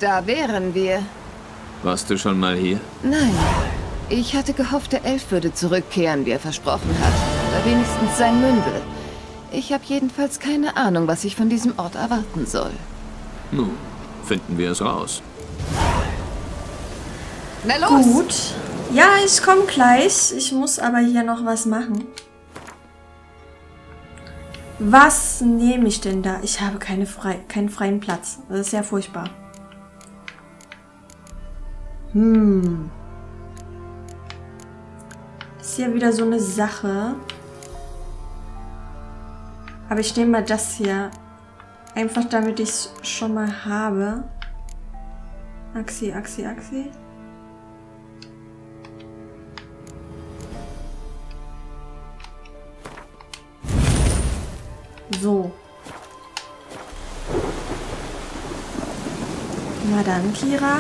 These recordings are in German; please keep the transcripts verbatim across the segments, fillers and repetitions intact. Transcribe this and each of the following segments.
Da wären wir. Warst du schon mal hier? Nein. Ich hatte gehofft, der Elf würde zurückkehren, wie er versprochen hat. Oder wenigstens sein Mündel. Ich habe jedenfalls keine Ahnung, was ich von diesem Ort erwarten soll. Nun, finden wir es raus. Na los! Gut. Ja, ich komme gleich. Ich muss aber hier noch was machen. Was nehme ich denn da? Ich habe keine frei, keinen freien Platz. Das ist ja furchtbar. Hm. Das ist ja wieder so eine Sache. Aber ich nehme mal das hier. Einfach damit ich es schon mal habe. Axi, Axi, Axi. So. Na dann, Kira.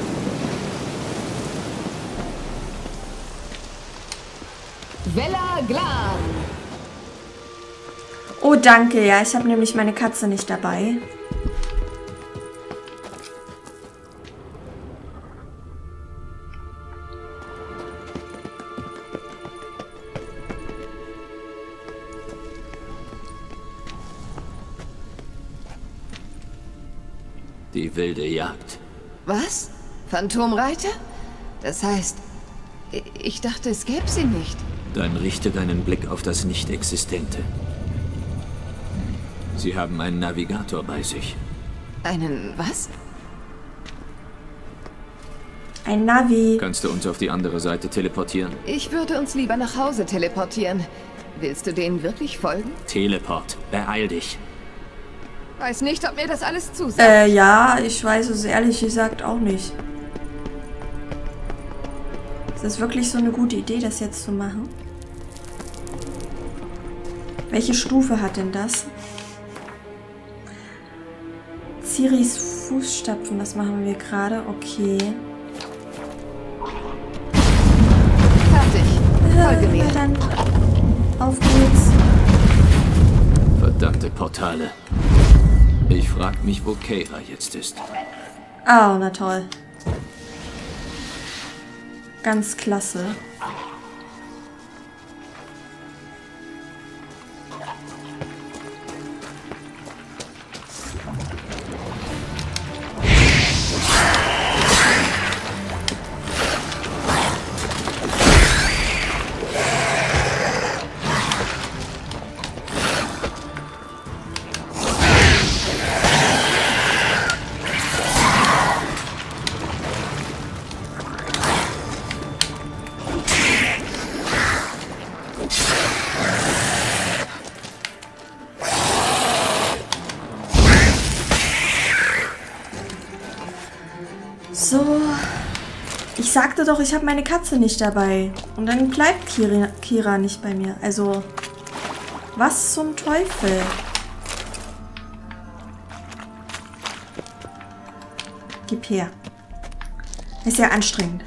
Vella Glan! Oh, danke. Ja, ich habe nämlich meine Katze nicht dabei. Die wilde Jagd. Was? Phantomreiter? Das heißt, ich dachte, es gäbe sie nicht. Dann richte deinen Blick auf das Nicht-Existente. Sie haben einen Navigator bei sich. Einen was? Ein Navi. Kannst du uns auf die andere Seite teleportieren? Ich würde uns lieber nach Hause teleportieren. Willst du denen wirklich folgen? Teleport. Beeil dich. Weiß nicht, ob mir das alles zusagt. Äh, ja, ich weiß es ehrlich gesagt auch nicht. Ist das wirklich so eine gute Idee, das jetzt zu machen? Welche Stufe hat denn das? Ciris Fußstapfen, das machen wir gerade. Okay. Fertig. Folge mir. Na dann, auf geht's. Verdammte Portale. Ich frag mich, wo Keira jetzt ist. Oh, na toll. Ganz klasse. So. Ich sagte doch, ich habe meine Katze nicht dabei. Und dann bleibt Kira, Kira nicht bei mir. Also, was zum Teufel? Gib her. Ist ja anstrengend.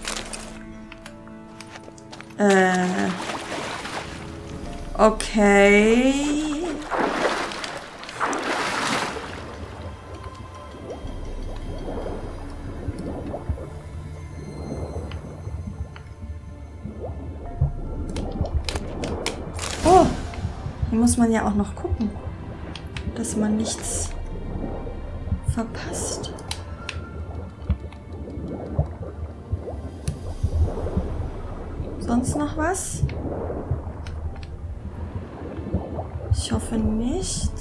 Äh. Okay. Oh. Hier muss man ja auch noch gucken, dass man nichts verpasst. Sonst noch was? Ich hoffe nicht.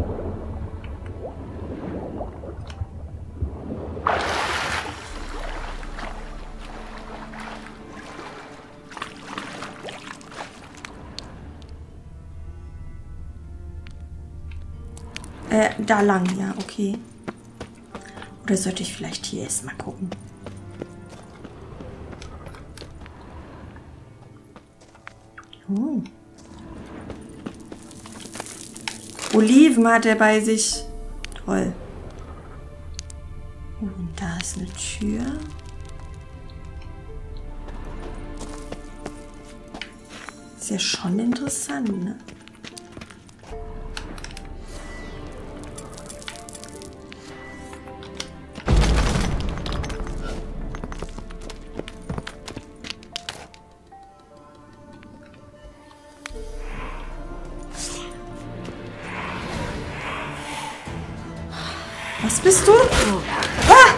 Äh, da lang, ja, okay. Oder sollte ich vielleicht hier erst mal gucken? Oh. Oliven hat er bei sich. Toll. Oh, und da ist eine Tür. Ist ja schon interessant, ne? Was bist du? Ah!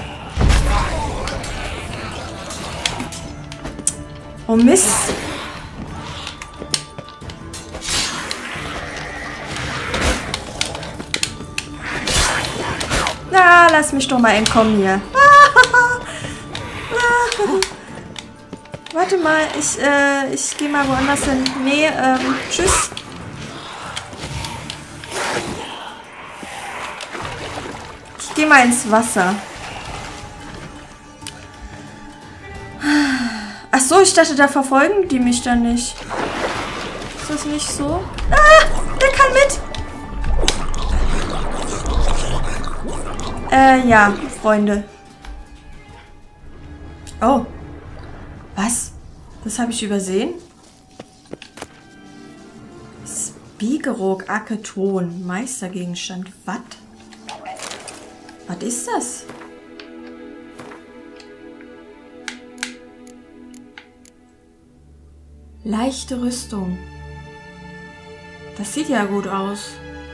Oh Mist. Na, lass mich doch mal entkommen hier. Warte mal, ich, äh, ich gehe mal woanders hin. Nee, ähm, tschüss. Ich gehe mal ins Wasser. Ach so, ich dachte, da verfolgen die mich dann nicht. Ist das nicht so? Ah, der kann mit. Äh, ja, Freunde. Oh. Was? Das habe ich übersehen? Spiegeroog Aketon. Meistergegenstand. Was? Was ist das? Leichte Rüstung. Das sieht ja gut aus.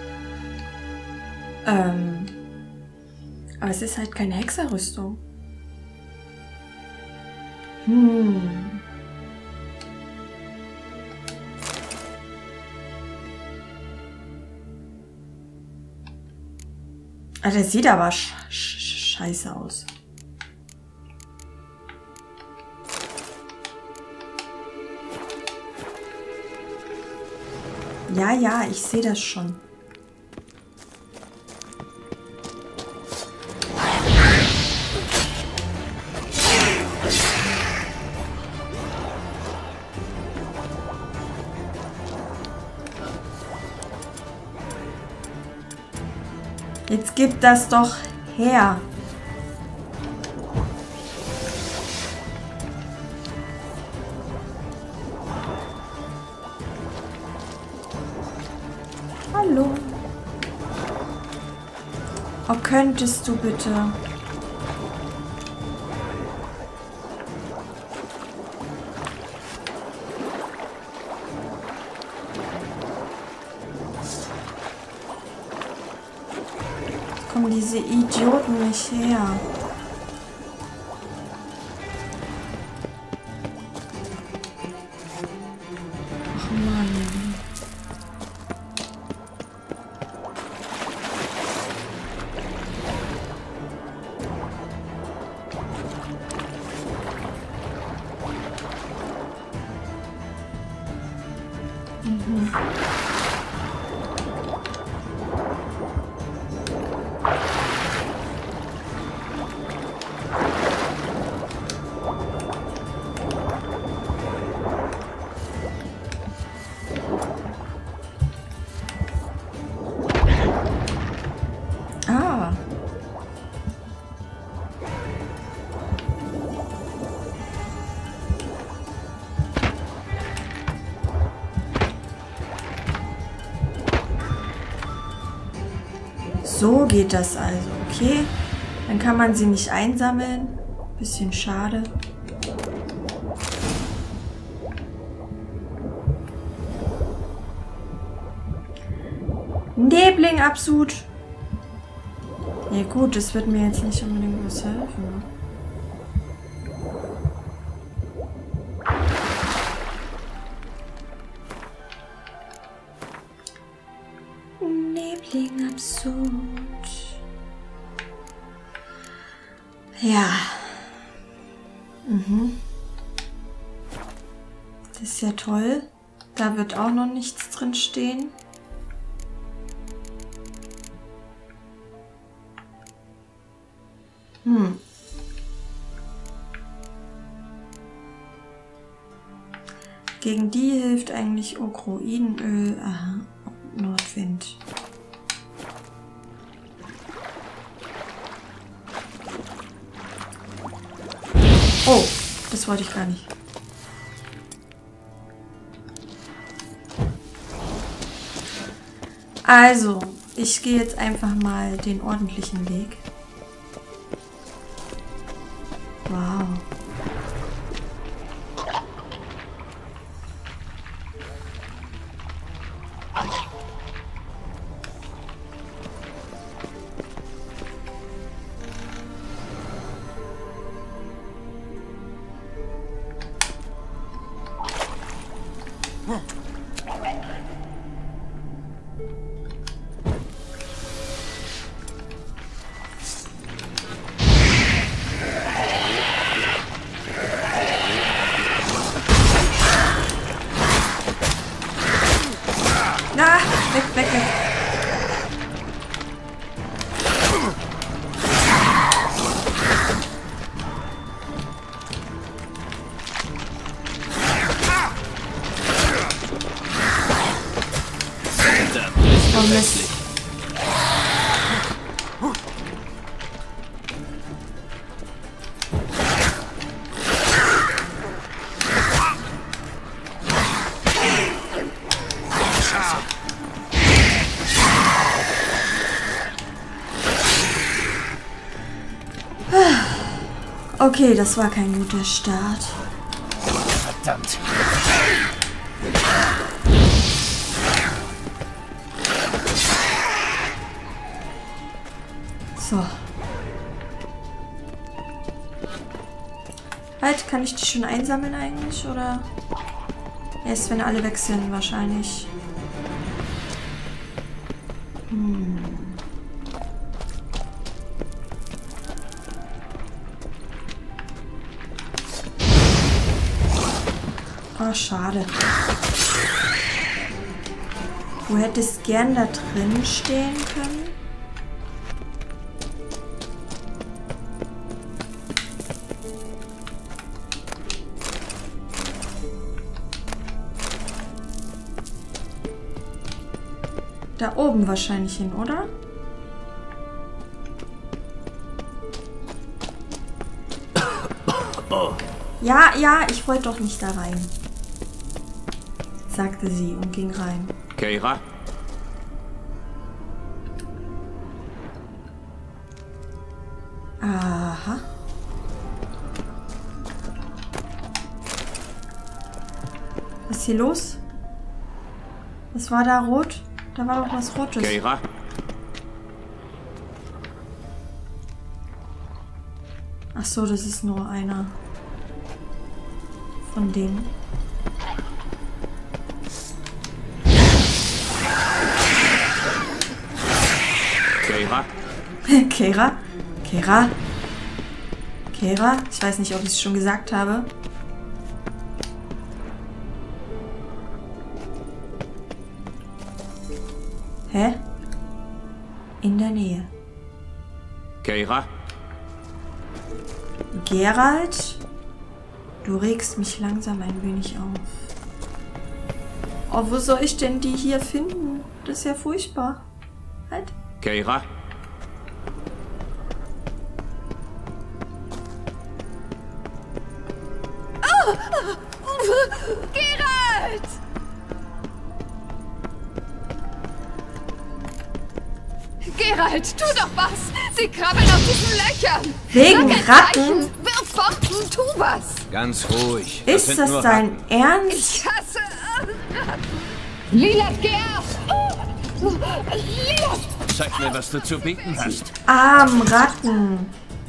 Ähm. Aber es ist halt keine Hexerrüstung. Hm. Ah, das sieht aber sch sch scheiße aus. Ja, ja, ich sehe das schon. Jetzt gib das doch her. Hallo. Oh, könntest du bitte? Kommen diese Idioten nicht her. Ach Mann. Mhm. Ah. So geht das also, okay? Dann kann man sie nicht einsammeln. Bisschen schade. Nebling-Absud. Ja gut, das wird mir jetzt nicht unbedingt was helfen. Nebling-Absud. Ja. Mhm. Das ist ja toll. Da wird auch noch nichts drin stehen. Hm. Gegen die hilft eigentlich Okroidenöl. Aha, Nordwind. Oh, das wollte ich gar nicht. Also, ich gehe jetzt einfach mal den ordentlichen Weg. Wow. unerlässlich. Okay, das war kein guter Start. Verdammt. So. Halt, kann ich die schon einsammeln eigentlich, oder? Erst wenn alle weg sind, wahrscheinlich. Hm. Oh, schade. Du hättest gern da drin stehen können. Da oben wahrscheinlich hin, oder? Ja, ja, ich wollte doch nicht da rein, sagte sie und ging rein. Keira? Aha. Was ist hier los? Was war da rot? Da war doch was Rotes. Keira? Ach so, das ist nur einer von denen. Keira? Keira? Keira? Keira? Ich weiß nicht, ob ich es schon gesagt habe. Hä? In der Nähe. Keira? Geralt? Du regst mich langsam ein wenig auf. Oh, wo soll ich denn die hier finden? Das ist ja furchtbar. Halt. Keira? Oh! Geralt! Geralt, tu doch was! Sie krabbeln aus diesen Löchern! Wegen Sag ein Ratten? Zeichen. Wirf Worten, tu was! Ganz ruhig. Ist sind das nur dein Ratten. Ernst? Ich hasse Ratten! Lilat, geh ab! Lilat! Zeig mir, was du zu bieten hast. Arm Ratten.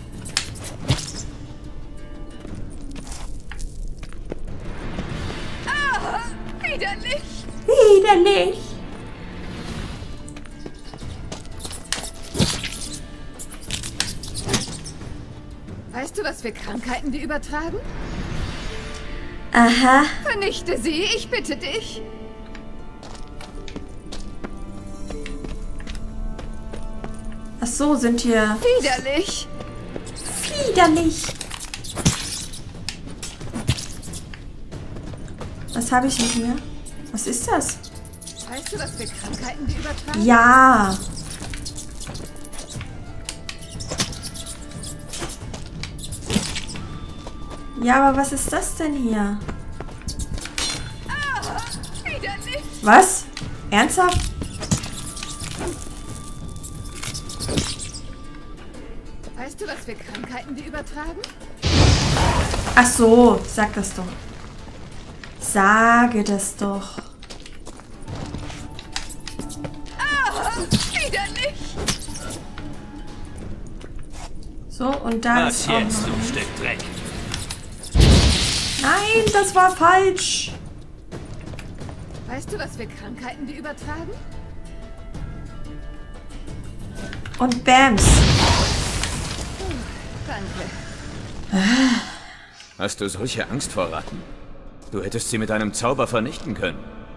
Ah, widerlich! Widerlich. Weißt du, was für Krankheiten die übertragen? Aha. Vernichte sie, ich bitte dich. Ach so, sind hier Widerlich. widerlich. Was habe ich mit mir? Was ist das? Weißt du, was für Krankheiten die übertragen? Ja. Ja, aber was ist das denn hier? Ah, widerlich. Was? Ernsthaft? Weißt du, was für Krankheiten die übertragen? Ach so, sag das doch. Sage das doch. Ah, widerlich. So, und da Was ist auch jetzt, noch du ein- Stück Dreck? Nein, das war falsch. Weißt du, was für Krankheiten die übertragen? Und Bams. Danke. Hast du solche Angst vor Ratten? Du hättest sie mit einem Zauber vernichten können.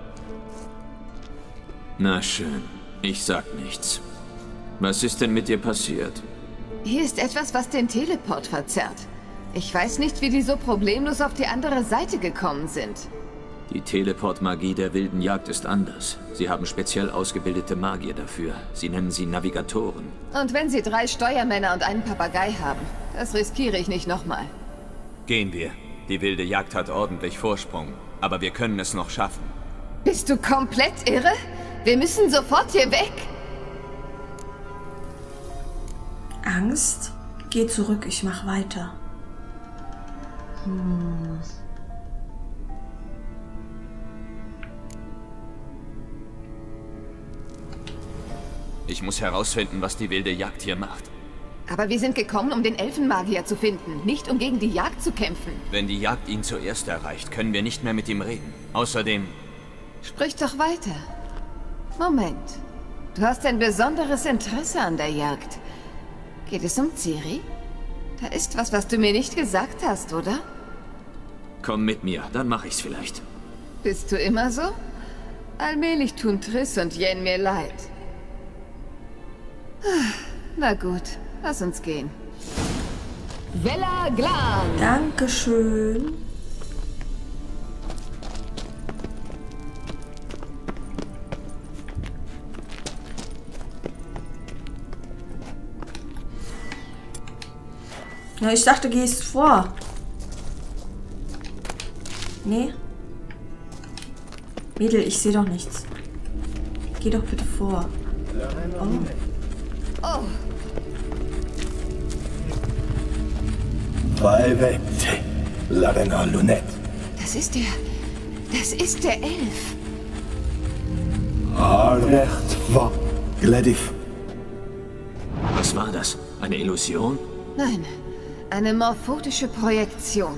Na schön, ich sag nichts. Was ist denn mit dir passiert? Hier ist etwas, was den Teleport verzerrt. Ich weiß nicht, wie die so problemlos auf die andere Seite gekommen sind. Die Teleportmagie der wilden Jagd ist anders. Sie haben speziell ausgebildete Magier dafür. Sie nennen sie Navigatoren. Und wenn sie drei Steuermänner und einen Papagei haben, das riskiere ich nicht nochmal. Gehen wir. Die wilde Jagd hat ordentlich Vorsprung, aber wir können es noch schaffen. Bist du komplett irre? Wir müssen sofort hier weg. Angst? Geh zurück, ich mach weiter. Hm. Ich muss herausfinden, was die wilde Jagd hier macht. Aber wir sind gekommen, um den Elfenmagier zu finden, nicht um gegen die Jagd zu kämpfen. Wenn die Jagd ihn zuerst erreicht, können wir nicht mehr mit ihm reden. Außerdem... Sprich doch weiter. Moment. Du hast ein besonderes Interesse an der Jagd. Geht es um Ciri? Da ist was, was du mir nicht gesagt hast, oder? Komm mit mir, dann mache ich's vielleicht. Bist du immer so? Allmählich tun Triss und Yen mir leid. Na gut, lass uns gehen. Vela Glan! Dankeschön. Ja, ich dachte, gehst vor. Nee. Mädel, ich sehe doch nichts. Geh doch bitte vor. Oh. Oh. Vaevette, Larena Lunette. Das ist der... Das ist der Elf. Arrecht va Gledif. Was war das? Eine Illusion? Nein, eine morphotische Projektion.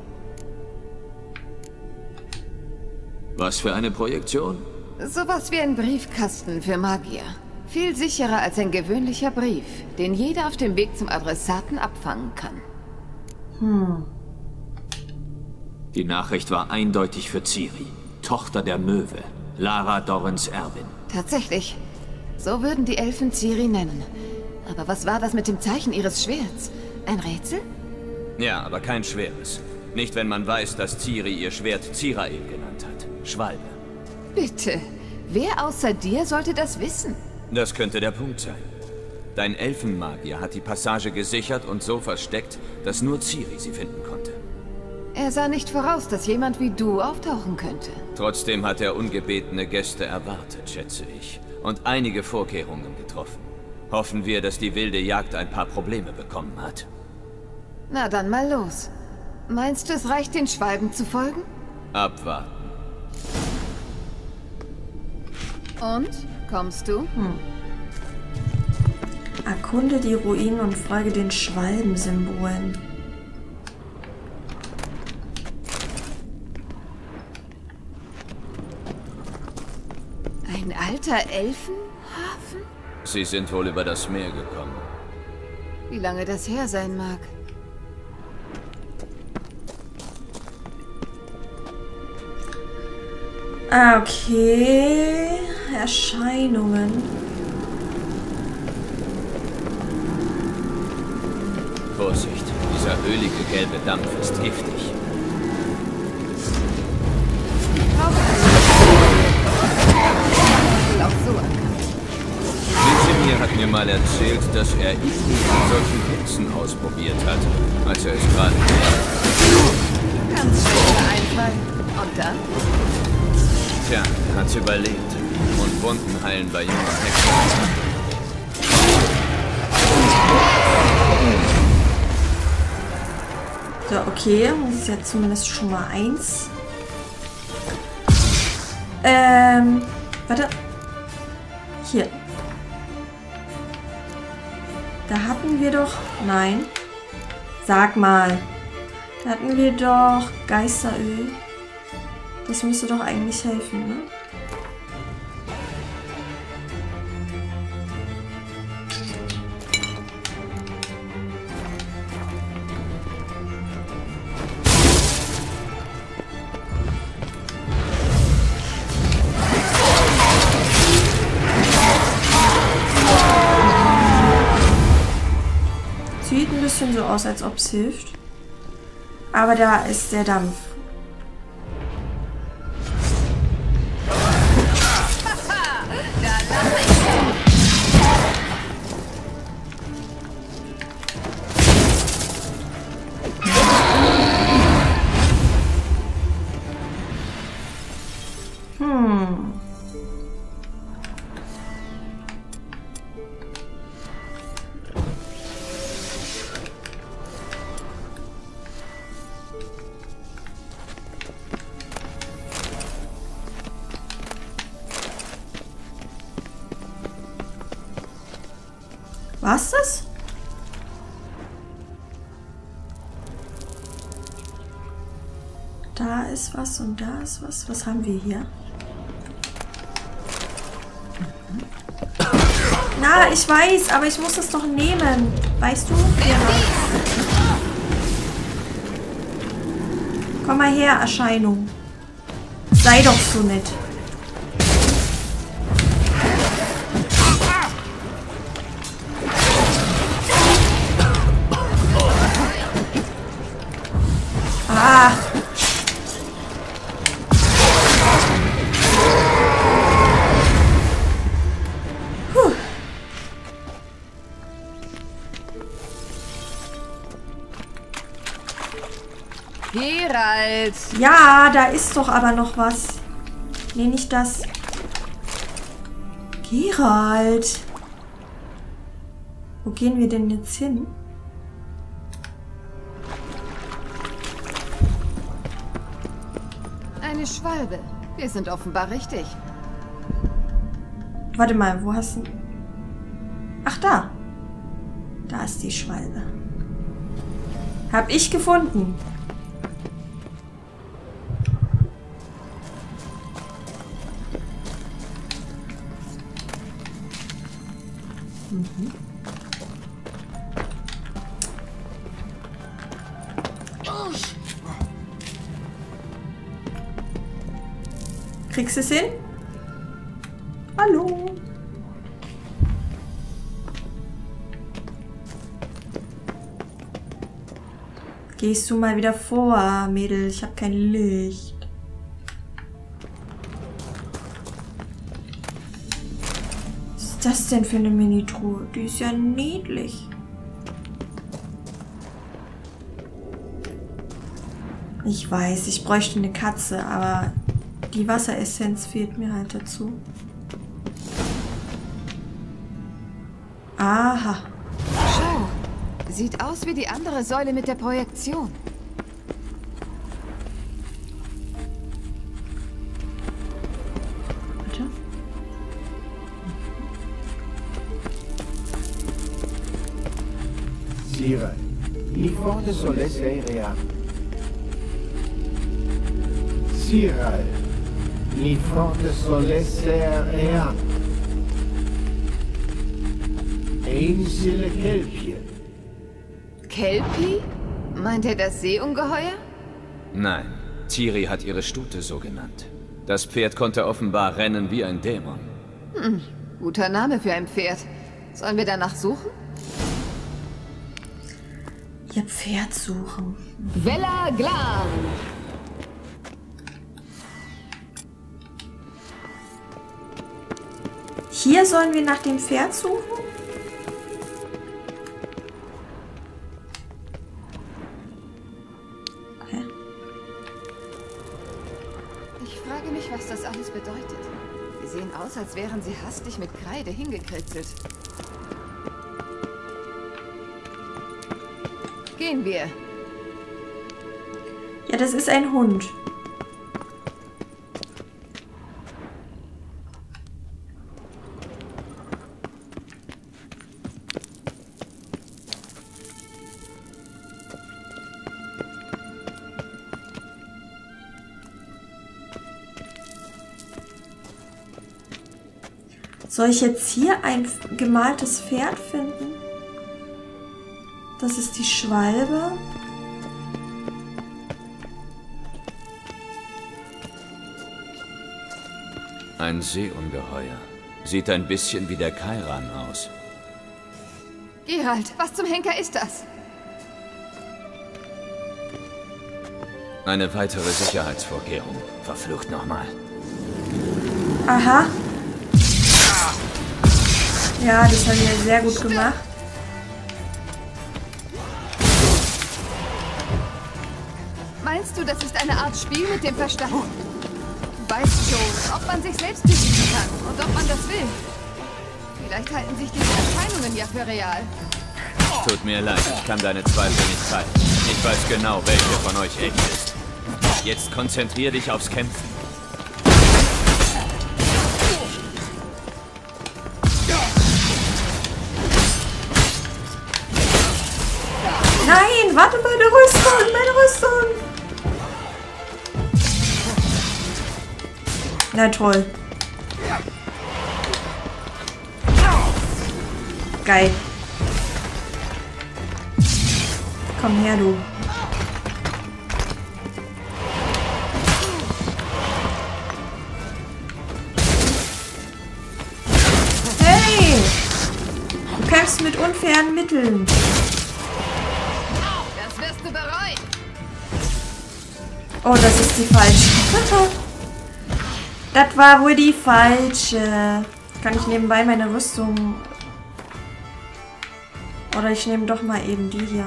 Was für eine Projektion? Sowas wie ein Briefkasten für Magier. Viel sicherer als ein gewöhnlicher Brief, den jeder auf dem Weg zum Adressaten abfangen kann. Hm. Die Nachricht war eindeutig für Ciri, Tochter der Möwe, Lara Dorrens Erbin. Tatsächlich. So würden die Elfen Ciri nennen. Aber was war das mit dem Zeichen ihres Schwerts? Ein Rätsel? Ja, aber kein schweres. Nicht, wenn man weiß, dass Ciri ihr Schwert Zirael genannt hat. Schwalbe. Bitte. Wer außer dir sollte das wissen? Das könnte der Punkt sein. Dein Elfenmagier hat die Passage gesichert und so versteckt, dass nur Ciri sie finden konnte. Er sah nicht voraus, dass jemand wie du auftauchen könnte. Trotzdem hat er ungebetene Gäste erwartet, schätze ich. Und einige Vorkehrungen getroffen. Hoffen wir, dass die wilde Jagd ein paar Probleme bekommen hat. Na dann mal los. Meinst du, es reicht, den Schwalben zu folgen? Abwarten. Und? Kommst du? Hm. Erkunde die Ruinen und folge den Schwalbensymbolen. Ein alter Elfenhafen? Sie sind wohl über das Meer gekommen. Wie lange das her sein mag. Okay. Erscheinungen. Vorsicht, dieser ölige gelbe Dampf ist giftig. Auch so. Vesemir hat mir mal erzählt, dass er Igni an solchen Pilzen ausprobiert hat, als er es gerade Ganz schwerer Einfall. Und dann? Tja, er hat's überlebt. Und Wunden heilen bei jungen Hexen. So, okay. Das ist ja zumindest schon mal eins. Ähm, warte. Hier. Da hatten wir doch... Nein. Sag mal. Da hatten wir doch Geisteröl. Das müsste doch eigentlich helfen, ne? Sieht ein bisschen so aus, als ob es hilft. Aber da ist der Dampf. War's das? Da ist was und da ist was. Was haben wir hier? Na, ich weiß, aber ich muss das doch nehmen. Weißt du? Ja. Komm mal her, Erscheinung. Sei doch so nett. Ah. Puh. Geralt! Ja, da ist doch aber noch was. Nee, nicht das. Geralt! Wo gehen wir denn jetzt hin? Eine Schwalbe. Wir sind offenbar richtig. Warte mal, wo hast du... Ach, da. Da ist die Schwalbe. Hab ich gefunden. Mhm. Kriegst du es hin? Hallo. Gehst du mal wieder vor, Mädel? Ich habe kein Licht. Was ist das denn für eine Mini-Truhe? Die ist ja niedlich. Ich weiß, ich bräuchte eine Katze, aber die Wasseressenz fehlt mir halt dazu. Aha. Schau. Sieht aus wie die andere Säule mit der Projektion. Warte. Sire, mi forte solesse rea. Sire, mi forte solesse rea. Einsille Kelpie. Kelpie? Meint er das Seeungeheuer? Nein, Ciri hat ihre Stute so genannt. Das Pferd konnte offenbar rennen wie ein Dämon. Hm, guter Name für ein Pferd. Sollen wir danach suchen? Ihr Pferd suchen. Vella Glan! Hier sollen wir nach dem Pferd suchen? Okay. Ich frage mich, was das alles bedeutet. Sie sehen aus, als wären sie hastig mit Kreide hingekritzelt. Gehen wir. Ja, das ist ein Hund. Soll ich jetzt hier ein gemaltes Pferd finden? Das ist die Schwalbe. Ein Seeungeheuer. Sieht ein bisschen wie der Kairan aus. Geralt, was zum Henker ist das? Eine weitere Sicherheitsvorkehrung. Verflucht nochmal. Aha. Ja, das haben wir sehr gut gemacht. Meinst du, das ist eine Art Spiel mit dem Verstand? Du weißt schon, ob man sich selbst besiegen kann und ob man das will. Vielleicht halten sich diese Erscheinungen ja für real. Tut mir leid, ich kann deine Zweifel nicht teilen. Ich weiß genau, welche von euch echt ist. Jetzt konzentrier dich aufs Kämpfen. warte, meine Rüstung, meine Rüstung. Na toll. Geil. Komm her, du. Hey! Du kämpfst mit unfairen Mitteln. Das wirst du bereuen. Oh, das ist die falsche. Das war wohl die falsche. Kann ich nebenbei meine Rüstung... Oder ich nehme doch mal eben die hier.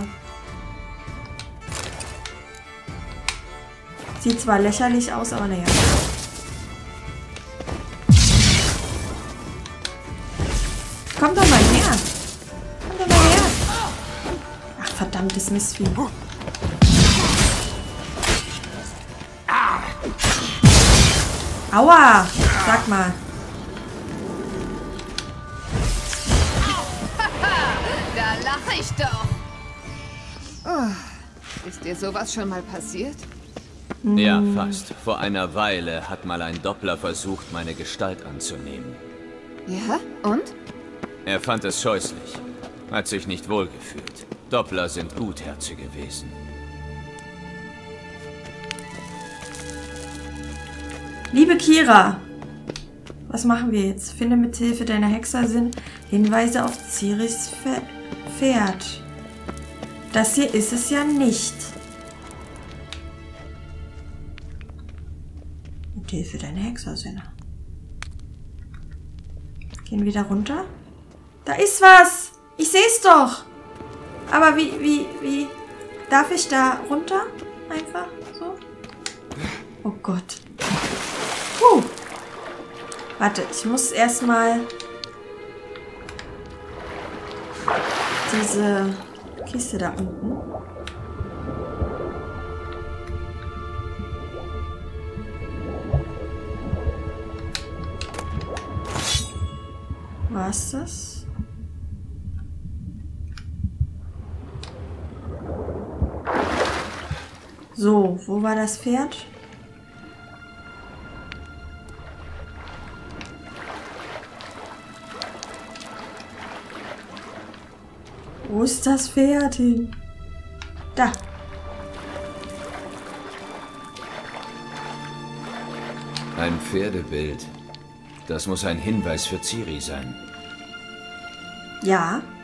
Sieht zwar lächerlich aus, aber naja. Komm doch mal her. Komm doch mal her. Ach, verdammtes Mistvieh. Aua! Sag mal. Da lache ich doch. Oh, ist dir sowas schon mal passiert? Ja, fast. Vor einer Weile hat mal ein Doppler versucht, meine Gestalt anzunehmen. Ja, und? Er fand es scheußlich. Hat sich nicht wohlgefühlt. Doppler sind Gutherzige Wesen. Liebe Kira, was machen wir jetzt? Finde mit Hilfe deiner Hexersinn Hinweise auf Ciris Pferd. Das hier ist es ja nicht. Mit Hilfe deiner Hexersinne. Gehen wir da runter? Da ist was! Ich sehe es doch! Aber wie, wie, wie... Darf ich da runter? Einfach so? Oh Gott. Puh. Warte, ich muss erstmal diese Kiste da unten. Was ist das? So, wo war das Pferd? Wo ist das Pferd hin? Da. Ein Pferdebild. Das muss ein Hinweis für Ciri sein. Ja.